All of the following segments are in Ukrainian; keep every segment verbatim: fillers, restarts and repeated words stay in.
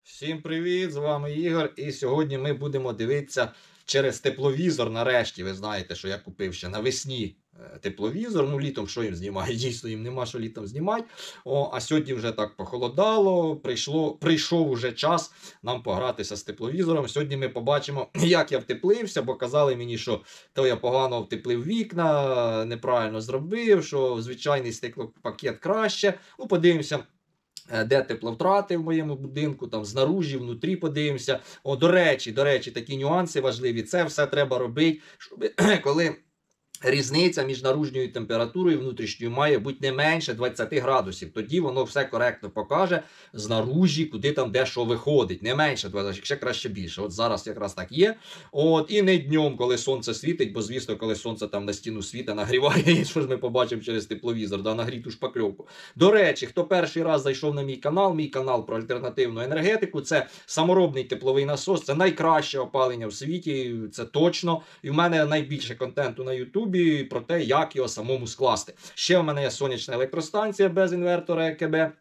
Всім привіт! З вами Ігор. І сьогодні ми будемо дивитися через тепловізор. Нарешті, ви знаєте, що я купив ще навесні тепловізор. Ну, літом що їм знімає? Дійсно, їм нема що літом знімати. О, а сьогодні вже так похолодало. Прийшло, прийшов уже час нам погратися з тепловізором. Сьогодні ми побачимо, як я втеплився, бо казали мені, що то я погано втеплив вікна, неправильно зробив, що звичайний стеклопакет краще. Ну, подивимося. Де тепловтрати в моєму будинку, там знаружі, внутрі подивимося. О, до речі, до речі, такі нюанси важливі. Це все треба робити, щоб коли різниця між наружньою температурою і внутрішньою має бути не менше двадцяти градусів. Тоді воно все коректно покаже знаружі, куди там де що виходить. Не менше двадцяти, ще краще більше. От зараз якраз так є. От, і не днем, коли сонце світить, бо звісно, коли сонце там на стіну світа нагріває, що ж ми побачимо через тепловізор, да, нагріту шпакльовку. До речі, хто перший раз зайшов на мій канал, мій канал про альтернативну енергетику, це саморобний тепловий насос, це найкраще опалення в світі, це точно. І в мене найбільше контенту на YouTube про те, як його самому скласти. Ще в мене є сонячна електростанція без інвертора е ке бе.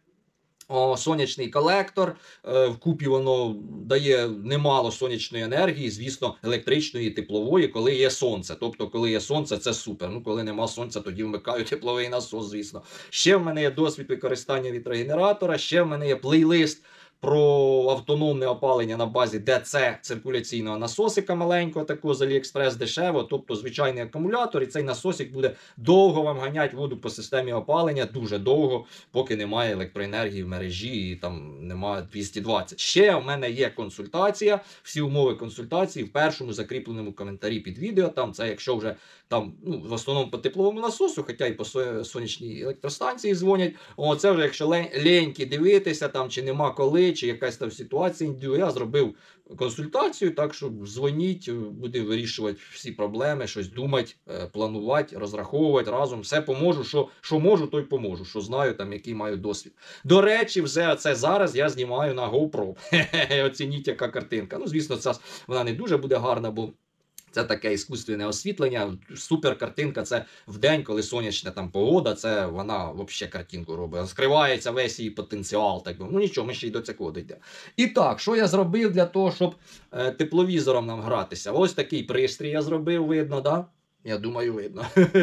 О, сонячний колектор, е, вкупі воно дає немало сонячної енергії, звісно, електричної і теплової, коли є сонце. Тобто, коли є сонце, це супер. Ну, коли нема сонця, тоді вмикаю тепловий насос, звісно. Ще в мене є досвід використання вітрогенератора, ще в мене є плейлист про автономне опалення на базі де це циркуляційного насосика маленького, такого з Аліекспрес дешево, тобто звичайний акумулятор, і цей насосик буде довго вам ганяти воду по системі опалення, дуже довго, поки немає електроенергії в мережі і там немає двісті двадцять. Ще в мене є консультація, всі умови консультації в першому закріпленому коментарі під відео, там це якщо вже там, ну, в основному по тепловому насосу, хоча і по сонячній електростанції дзвонять, о, це вже якщо леньки дивитися, там чи нема коли, чи якась там ситуація, я зробив консультацію, так що дзвоніть, буду вирішувати всі проблеми, щось думати, планувати, розраховувати разом, все поможу, що, що можу, то й поможу, що знаю, там, який маю досвід. До речі, вже це зараз я знімаю на GoPro. Оцініть, яка картинка. Ну, звісно, це вона не дуже буде гарна, бо це таке іскусственне освітлення, супер картинка, це в день, коли сонячна там погода, це вона взагалі картинку робить. Скривається весь її потенціал. Так, ну нічого, ми ще й до цього дійдемо. І так, що я зробив для того, щоб е, тепловізором нам гратися? Ось такий пристрій я зробив, видно, да? Я думаю, видно.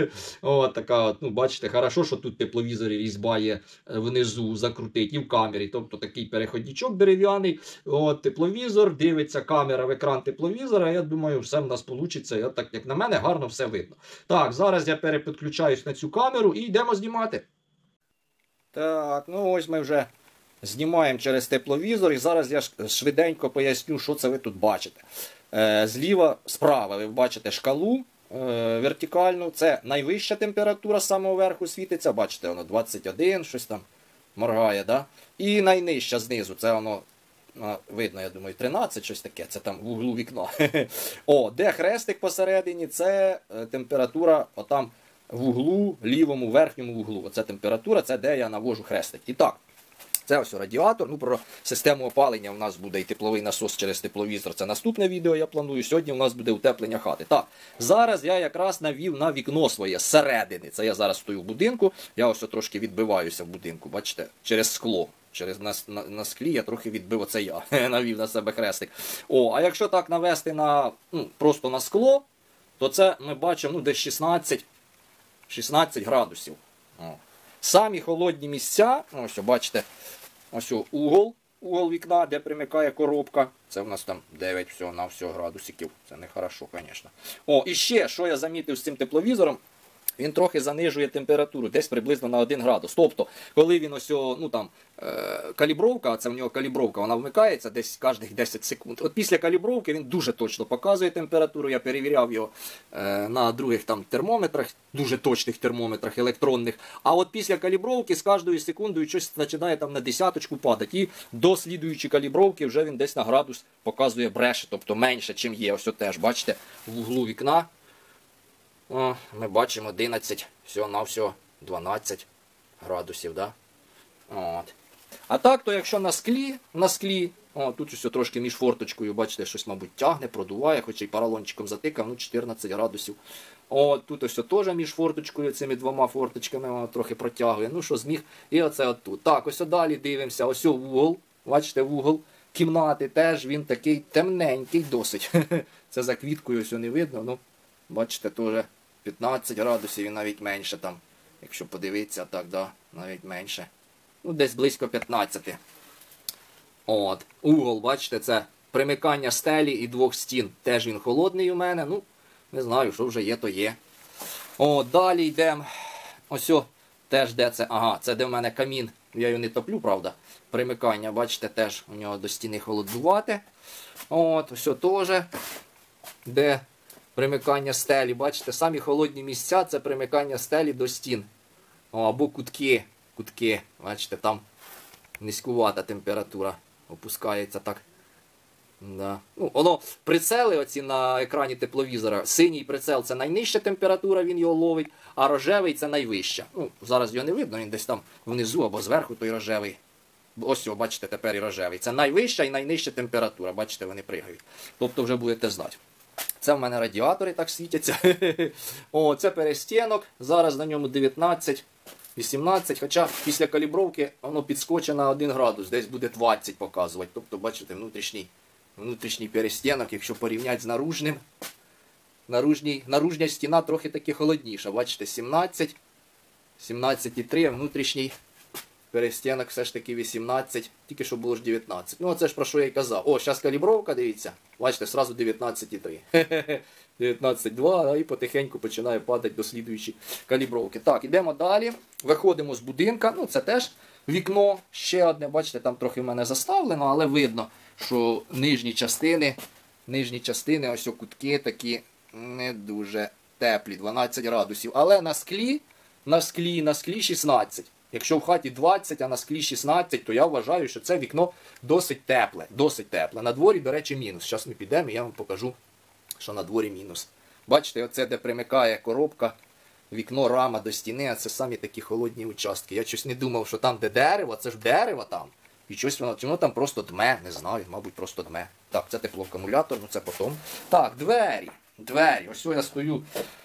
От така от, ну, бачите, хорошо, що тут тепловізорі різьба є внизу закрутить і в камері. Тобто такий переходничок дерев'яний. От тепловізор, дивиться камера в екран тепловізора. Я думаю, все в нас вийде. Я, так, як на мене, гарно все видно. Так, зараз я перепідключаюсь на цю камеру і йдемо знімати. Так, ну ось ми вже знімаємо через тепловізор. І зараз я швиденько поясню, що це ви тут бачите. Е, зліва, справа ви бачите шкалу. Вертикальну, це найвища температура з самого верху світиться, бачите, воно двадцять один, щось там моргає, да? І найнижча знизу, це воно, видно, я думаю, тринадцять, щось таке, це там в углу вікна. О, де хрестик посередині, це температура отам в углу, лівому, верхньому углу. Оце температура, це де я навожу хрестик. І так, це ось радіатор. Ну, про систему опалення у нас буде і тепловий насос через тепловізор. Це наступне відео я планую. Сьогодні у нас буде утеплення хати. Так, зараз я якраз навів на вікно своє зсередини. Це я зараз стою в будинку. Я ось трошки відбиваюся в будинку, бачите, через скло. Через на, на, на склі я трохи відбив, оце я навів на себе хрестик. О, а якщо так навести на, ну, просто на скло, то це ми бачимо, ну, десь шістнадцять, шістнадцять градусів. О. Самі холодні місця, ось, бачите, ось угол, угол вікна, де примикає коробка. Це в нас там дев'ять всього на всього градусиків. Це не хорошо, звісно. О, і ще, що я замітив з цим тепловізором, він трохи занижує температуру, десь приблизно на один градус. Тобто, коли він ось, ну там, е, калібровка, а це в нього калібровка, вона вмикається десь кожних десять секунд. От після калібровки він дуже точно показує температуру. Я перевіряв його е, на других там термометрах, дуже точних термометрах електронних. А от після калібровки з кожною секундою щось починає там на десяточку падати. І до слідуючої калібровки вже він десь на градус показує бреше, тобто менше, чим є. Ось теж, бачите, в углу вікна. О, ми бачимо одинадцять, всього на всього дванадцять градусів, да? От. А так, то якщо на склі, на склі, о, тут все трошки між форточкою, бачите, щось, мабуть, тягне, продуває, хоча й поролончиком затикав, ну, чотирнадцять градусів. О, тут ось теж між форточкою, цими двома форточками, воно трохи протягує, ну, що зміг, і оце отут. Так, ось далі дивимося, ось вугол, бачите, вугол кімнати теж він такий темненький досить. Це за квіткою ось не видно, ну, бачите, теж п'ятнадцять градусів і навіть менше там. Якщо подивитися, так, да, навіть менше. Ну, десь близько п'ятнадцяти. От, угол, бачите, це примикання стелі і двох стін. Теж він холодний у мене, ну, не знаю, що вже є, то є. О, далі йдемо. Ось о, теж де це, ага, це де в мене камін. Я його не топлю, правда. Примикання, бачите, теж у нього до стіни холодувати. От, ось о теж, де примикання стелі, бачите, самі холодні місця це примикання стелі до стін. О, або кутки, кутки, бачите, там низькувата температура опускається так. Да. Ну, воно, прицели оці на екрані тепловізора, синій прицел це найнижча температура, він його ловить, а рожевий це найвища. Ну, зараз його не видно, він десь там внизу або зверху той рожевий. Ось його, бачите, тепер і рожевий. Це найвища і найнижча температура, бачите, вони пригають. Тобто вже будете знати. Це в мене радіатори так світяться. О, це перестінок, зараз на ньому дев'ятнадцять, вісімнадцять, хоча після калібровки воно підскочить на один градус, десь буде двадцять показувати. Тобто, бачите, внутрішній, внутрішній перестінок, якщо порівняти з наружним, наружній, наружня стіна трохи таки холодніша. Бачите, сімнадцять, сімнадцять і три, внутрішній перестінок все ж таки вісімнадцять, тільки що було ж дев'ятнадцять. Ну, оце ж про що я й казав. О, зараз калібровка, дивіться. Бачите, сразу дев'ятнадцять і три. дев'ятнадцять і два, і потихеньку починає падати до слідуючої калібровки. Так, йдемо далі. Виходимо з будинка. Ну, це теж вікно. Ще одне, бачите, там трохи в мене заставлено, але видно, що нижні частини, нижні частини, ось кутки такі не дуже теплі, дванадцять градусів. Але на склі, на склі, на склі шістнадцять. Якщо в хаті двадцять, а на склі шістнадцять, то я вважаю, що це вікно досить тепле. Досить тепле. На дворі, до речі, мінус. Зараз ми підемо і я вам покажу, що на дворі мінус. Бачите, оце де примикає коробка, вікно, рама до стіни, а це самі такі холодні участки. Я щось не думав, що там де дерево, це ж дерево там. І щось воно, чи воно там просто дме, не знаю, мабуть, просто дме. Так, це теплоакумулятор, ну це потім. Так, двері. Двері. Ось я стою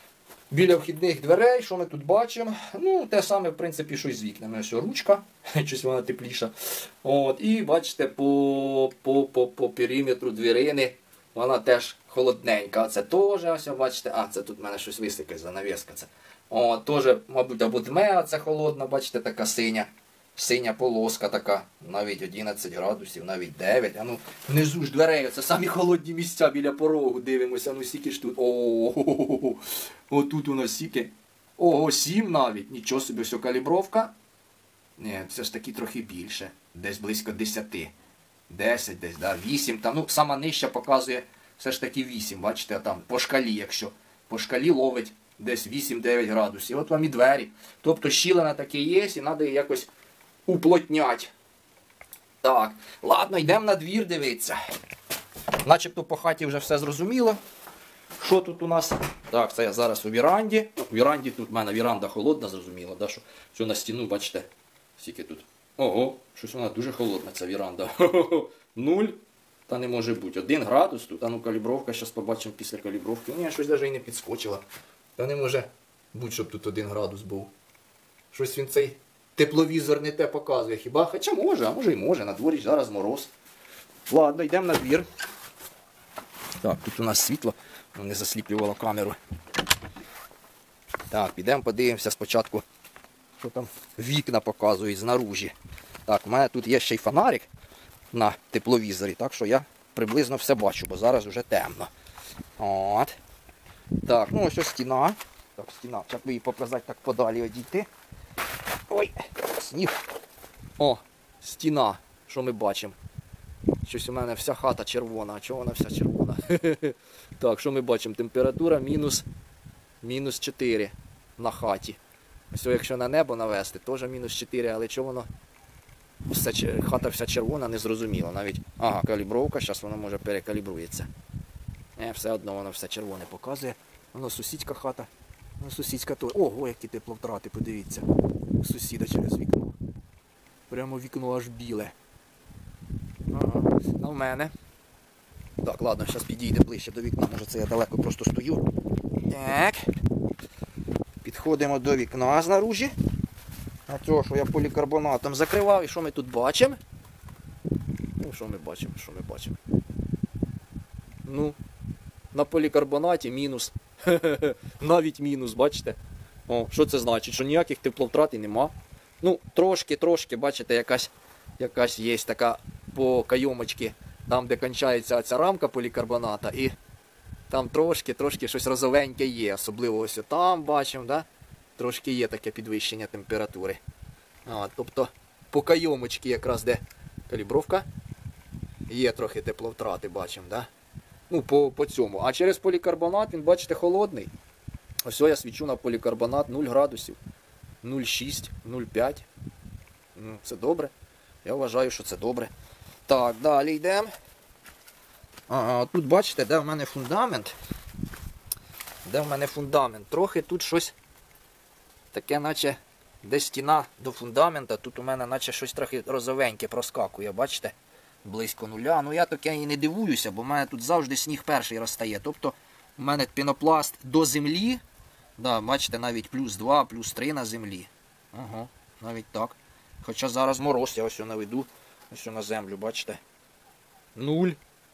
біля вхідних дверей, що ми тут бачимо? Ну, те саме, в принципі, що й з вікнами. Ось ручка, щось вона тепліша. От, і бачите, по, по, по, по периметру двірини вона теж холодненька. Це теж, ось, бачите, а, це тут в мене щось висить, занавіска. Це. О, теж, мабуть, або дме, це холодна, бачите, така синя. Синя полоска така, навіть одинадцять градусів, навіть дев'ять. А ну, внизу ж дверей, це самі холодні місця біля порогу, дивимося, ну скільки ж тут. О, отут у нас скільки. Ого, сім навіть, нічого собі, все калібровка. Ні, все ж таки трохи більше, десь близько десяти. десять десь, да, вісім, там, ну, сама нижча показує все ж таки вісім, бачите, там, по шкалі, якщо, по шкалі ловить десь вісім-дев'ять градусів. От вам і двері. Тобто щілина таке є, і треба її якось уплотнять. Так, ладно, йдемо на двір дивитися. Начебто по хаті вже все зрозуміло. Що тут у нас? Так, це я зараз у віранді. У віранді тут в мене віранда холодна, зрозуміло, да, що, що на стіну, бачите, скільки тут. Ого, щось вона дуже холодна, ця віранда. Нуль, та не може бути. Один градус тут, а ну калібровка, зараз побачимо після калібровки. Ні, щось навіть і не підскочила. Та не може бути, щоб тут один градус був. Щось він цей тепловізор не те показує хіба? Хоча може, а може і може, на дворі зараз мороз. Ладно, йдемо на двір. Так, тут у нас світло, не засліплювало камеру. Так, підемо подивимося спочатку, що там вікна показують знаружі. Так, у мене тут є ще й фонарик на тепловізорі, так що я приблизно все бачу, бо зараз вже темно. От. Так, ну ось ось стіна. Так, стіна, як би її показати, так подалі одійти. Ой, сніг. О, стіна, що ми бачимо. Щось у мене вся хата червона. А чого вона вся червона? Так, що ми бачимо? Температура мінус, мінус чотири на хаті. Ось якщо на небо навести, теж мінус чотири, але чого воно? Все, хата вся червона, не зрозуміло. Навіть, ага, калібровка, зараз воно може перекалібрується. Не, все одно воно все червоне показує. Воно сусідська хата. Воно сусідська то. Ого, які тепловтрати, подивіться. Сусіда через вікно. Прямо вікно аж біле. Ага, а в мене. Так, ладно, зараз підійде ближче до вікна, може це я далеко просто стою. Так. Підходимо до вікна знаружі. А цього, що я полікарбонатом закривав, і що ми тут бачимо? Ну, що ми бачимо, що ми бачимо? Ну, на полікарбонаті мінус. Навіть мінус, бачите? О, що це значить? Що ніяких тепловтрат і нема. Ну, трошки-трошки, бачите, якась, якась є така по кайомочці, там, де кінчається ця рамка полікарбоната, і там трошки-трошки щось розовеньке є. Особливо ось там бачимо, да? Трошки є таке підвищення температури. А, тобто по кайомочці якраз де калібровка, є трохи тепловтрати, бачимо, да? Ну, по, по цьому. А через полікарбонат він, бачите, холодний. Ось я свічу на полікарбонат нуль градусів. нуль цілих шість, нуль цілих п'ять. Ну, це добре. Я вважаю, що це добре. Так, далі йдемо. А, тут бачите, де в мене фундамент. Де в мене фундамент. Трохи тут щось таке, наче де стіна до фундамента. Тут у мене наче щось трохи розовеньке проскакує, бачите? Близько нуля. Ну я таке і не дивуюся, бо в мене тут завжди сніг перший розтає. Тобто у мене пінопласт до землі. Да, бачите, навіть плюс два, плюс три на землі. Ага, навіть так. Хоча зараз мороз, я ось наведу, ось на землю, бачите. Нуль.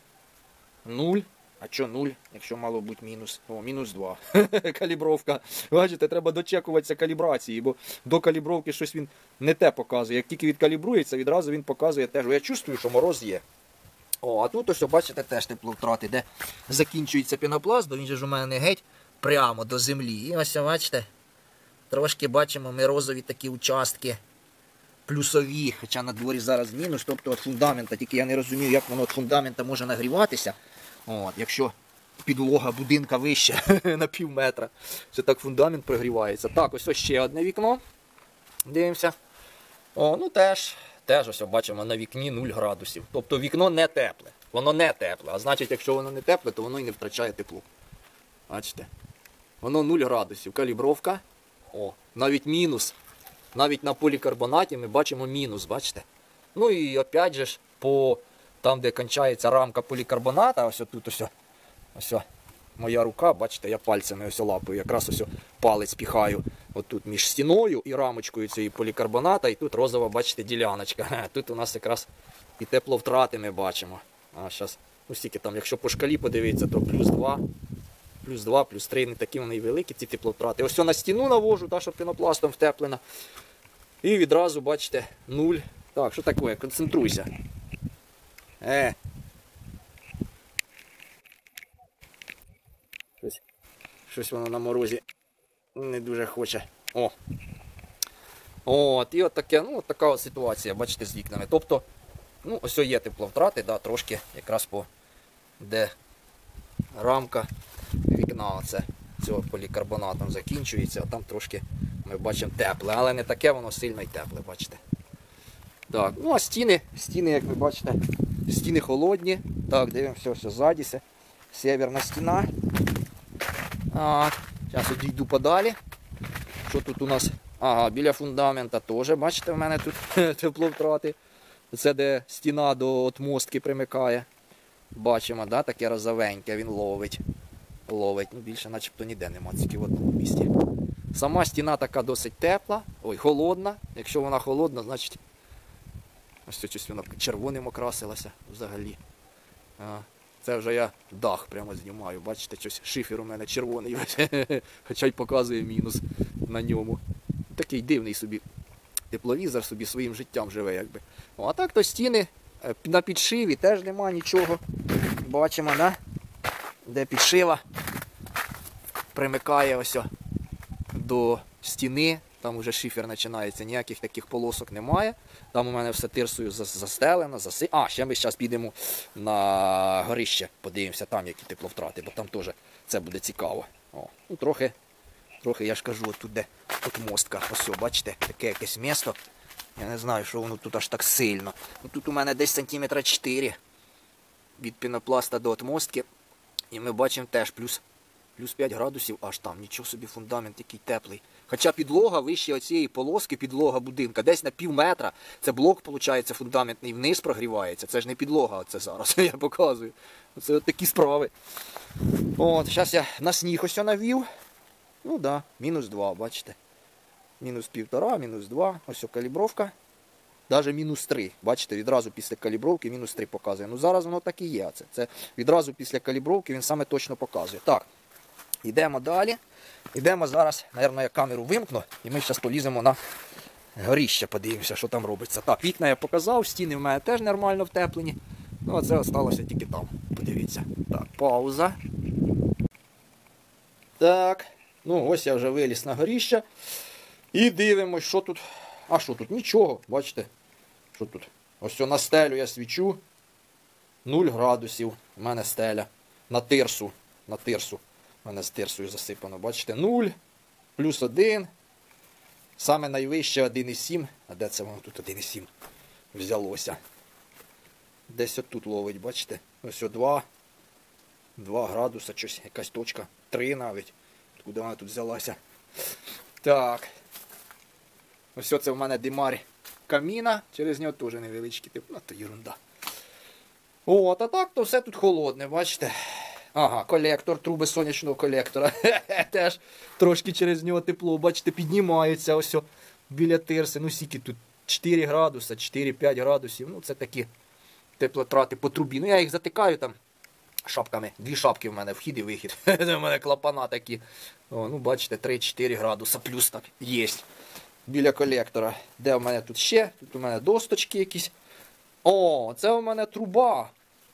Нуль. А що нуль, якщо мало бути мінус? О, мінус два. Калібровка. Бачите, треба дочекуватися калібрації, бо до калібровки щось він не те показує. Як тільки відкалібрується, відразу він показує теж. Я чувствую, що мороз є. О, а тут ось, бачите, теж тепловтрати, де закінчується пінопласт, бо він же ж у мене не геть прямо до землі. І ось, бачите, трошки бачимо ми розові такі участки плюсові, хоча на дворі зараз мінус, тобто від фундамента, тільки я не розумію, як воно від фундамента може нагріватися. От, якщо підлога будинка вище на пів метра, це так фундамент прогрівається. Так, ось ось ще одне вікно. Дивимося. О, ну теж, теж ось бачимо на вікні нуль градусів. Тобто вікно не тепле. Воно не тепле. А значить, якщо воно не тепле, то воно і не втрачає тепло. Бачите? Воно нуль градусів. Калібровка. О, навіть мінус. Навіть на полікарбонаті ми бачимо мінус, бачите? Ну і опять же ж, по там, де кінчається рамка полікарбоната, ось тут ось, ось моя рука, бачите, я пальцями ось лапою, якраз ось палець піхаю отут між стіною і рамочкою цієї полікарбоната, і тут розова, бачите, діляночка. Тут у нас якраз і тепловтрати ми бачимо. А зараз, ну стільки там, якщо по шкалі подивитися, то плюс два, плюс два, плюс три, не такі вони і великі, ці тепловтрати. Ось на стіну навожу, та, щоб пінопластом втеплена. І відразу, бачите, нуль. Так, що таке? Концентруйся. Е. Щось, щось воно на морозі не дуже хоче. О. От, і от таке, ну, от така от ситуація, бачите, з вікнами. Тобто, ну, ось є тепловтрати, да, трошки якраз по де рамка вікна оце, цього полікарбонатом закінчується, а там трошки ми бачимо тепле, але не таке воно сильно й тепле, бачите. Так, ну а стіни, стіни, як ви бачите, стіни холодні. Так, дивимося, все ззаді, северна стіна. А, зараз одійду подалі. Що тут у нас? Ага, біля фундамента теж, бачите, в мене тут тепловтрати. Це де стіна до отмостки примикає. Бачимо, да, таке розовеньке, він ловить. Ловить, ну більше начебто ніде нема, тільки в одному місці. Сама стіна така досить тепла, ой, холодна. Якщо вона холодна, значить ось це щось вона червоним окрасилася взагалі. А, це вже я дах прямо знімаю, бачите, щось шифер у мене червоний, хоча й показує мінус на ньому. Такий дивний собі тепловізор, собі своїм життям живе, якби. А так то стіни на підшиві теж нема нічого. Бачимо, да? Де підшива примикає ось до стіни, там вже шифер починається, ніяких таких полосок немає. Там у мене все тирсою застелено, заси... А, ще ми зараз підемо на горище, подивимося там, які тепловтрати, бо там теж це буде цікаво. О, ну трохи, трохи, я ж кажу, от тут де от мостка, ось, бачите, таке якесь місто. Я не знаю, що воно тут аж так сильно. Ну, тут у мене десь сантиметра чотири від пінопласта до отмостки. І ми бачимо теж плюс, плюс п'ять градусів аж там. Нічого собі, фундамент який теплий. Хоча підлога вище оцієї полоски, підлога будинка, десь на пів метра. Це блок, виходить, фундаментний, вниз прогрівається. Це ж не підлога, оце зараз, я показую. Це от такі справи. От, зараз я на сніг ось навів. Ну так, да, мінус два, бачите. Мінус півтора, мінус два. Ось калібровка. навіть мінус три. Бачите, відразу після калібровки мінус три показує. Ну зараз воно так і є. Це, це відразу після калібровки він саме точно показує. Так, йдемо далі. Йдемо зараз, мабуть, я камеру вимкну, і ми зараз поліземо на горіще, подивимося, що там робиться. Так, вікна я показав, стіни в мене теж нормально втеплені. Ну, а це залишилося тільки там. Подивіться. Так, пауза. Так, ну ось я вже виліз на горіще. І дивимось, що тут. А що тут? Нічого, бачите? Що тут? Ось на стелю я свічу. нуль градусів. У мене стеля. На тирсу. На тирсу. У мене з тирсою засипано. Бачите? нуль. Плюс один. Саме найвище один і сім. А де це воно тут один і сім взялося? Десь отут ловить, бачите? Ось о два. два градуса, щось, якась точка. три навіть. Куди вона тут взялася? Так. Ось це в мене димар каміна. Через нього теж невеличкий тип. Ну, то ерунда. От, а так то все тут холодне, бачите? Ага, колектор, труби сонячного колектора. Теж трошки через нього тепло, бачите, піднімаються ось о, біля тирси. Ну, скільки тут чотири градуса, чотири-п'ять градусів. Ну, це такі теплотрати по трубі. Ну, я їх затикаю там шапками. Дві шапки в мене, вхід і вихід. У мене клапана такі. О, ну, бачите, три-чотири градуса плюс так є. Біля колектора. Де в мене тут ще? Тут у мене досточки якісь. О, це у мене труба.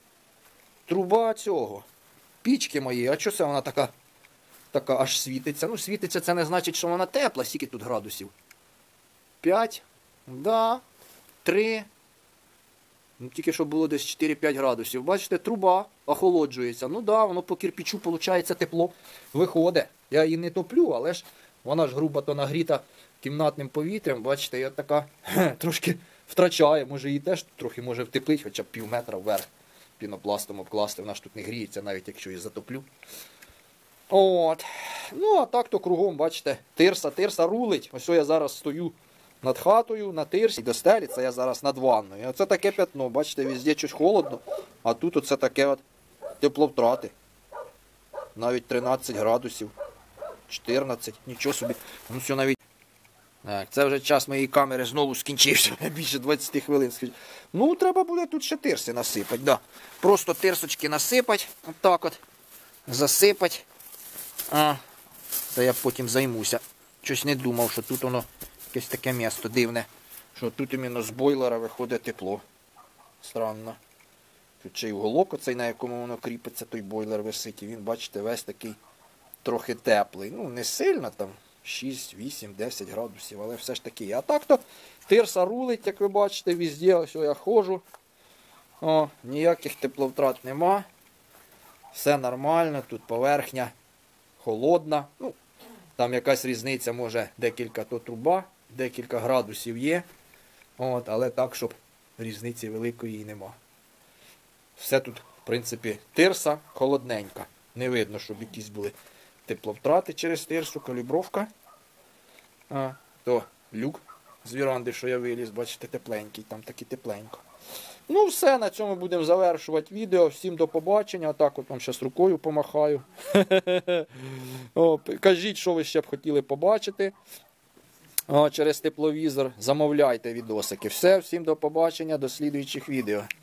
Труба цього. Пічки мої. А чого це вона така, така аж світиться? Ну, світиться, це не значить, що вона тепла. Скільки тут градусів? п'ять. Да. три. Ну, тільки що було десь чотири-п'ять градусів. Бачите, труба охолоджується. Ну да, воно по кирпичу, виходить, тепло виходить. Я її не топлю, але ж вона ж грубо то нагріта кімнатним повітрям. Бачите, я така трошки втрачає. Може її теж трохи може втеплить, хоча б пів метра вверх пінопластом обкласти. Вона ж тут не гріється, навіть якщо її затоплю. От. Ну, а так то кругом, бачите, тирса, тирса рулить. Ось я зараз стою над хатою, на тирсі, до стелі, це я зараз над ванною. Оце таке п'ятно, бачите, везде щось холодно, а тут оце таке от тепловтрати. Навіть тринадцять градусів, чотирнадцять, нічого собі. Ну все навіть. Так, це вже час моєї камери знову скінчився, більше двадцять хвилин. Ну, треба буде тут ще тирси насипати, да. Просто тирсочки насипати, отак от, засипати. А, це я потім займуся. Щось не думав, що тут воно якесь таке місто дивне, що тут іменно з бойлера виходить тепло. Странно. Тут ще й уголок оцей, на якому воно кріпиться, той бойлер висить. І він, бачите, весь такий трохи теплий. Ну, не сильно там, шість, вісім, десять градусів, але все ж таки. А так-то тирса рулить, як ви бачите, везде. Ось я ходжу. О, ніяких тепловтрат нема. Все нормально, тут поверхня холодна. Ну, там якась різниця, може декілька то труба, декілька градусів є. От, але так, щоб різниці великої нема. Все тут, в принципі, тирса холодненька. Не видно, щоб якісь були тепловтрати через тирсу, калібровка. А, то люк з віранди, що я виліз, бачите, тепленький, там таки тепленько. Ну все, на цьому будемо завершувати відео. Всім до побачення. А так от вам зараз рукою помахаю. О, кажіть, що ви ще б хотіли побачити. О, через тепловізор. Замовляйте відосики. Все, всім до побачення, до слідуючих відео.